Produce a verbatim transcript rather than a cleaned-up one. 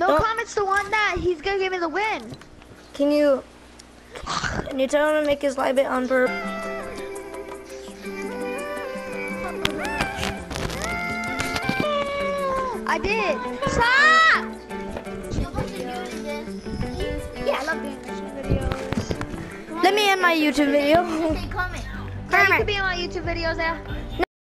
No Don't- comments the one that he's gonna give me the win. Can you, can you tell him to make his live bit on purpose? I did. Stop! Yeah, I love doing YouTube videos. Let me end my YouTube video. Yeah, you could be in my YouTube videos there.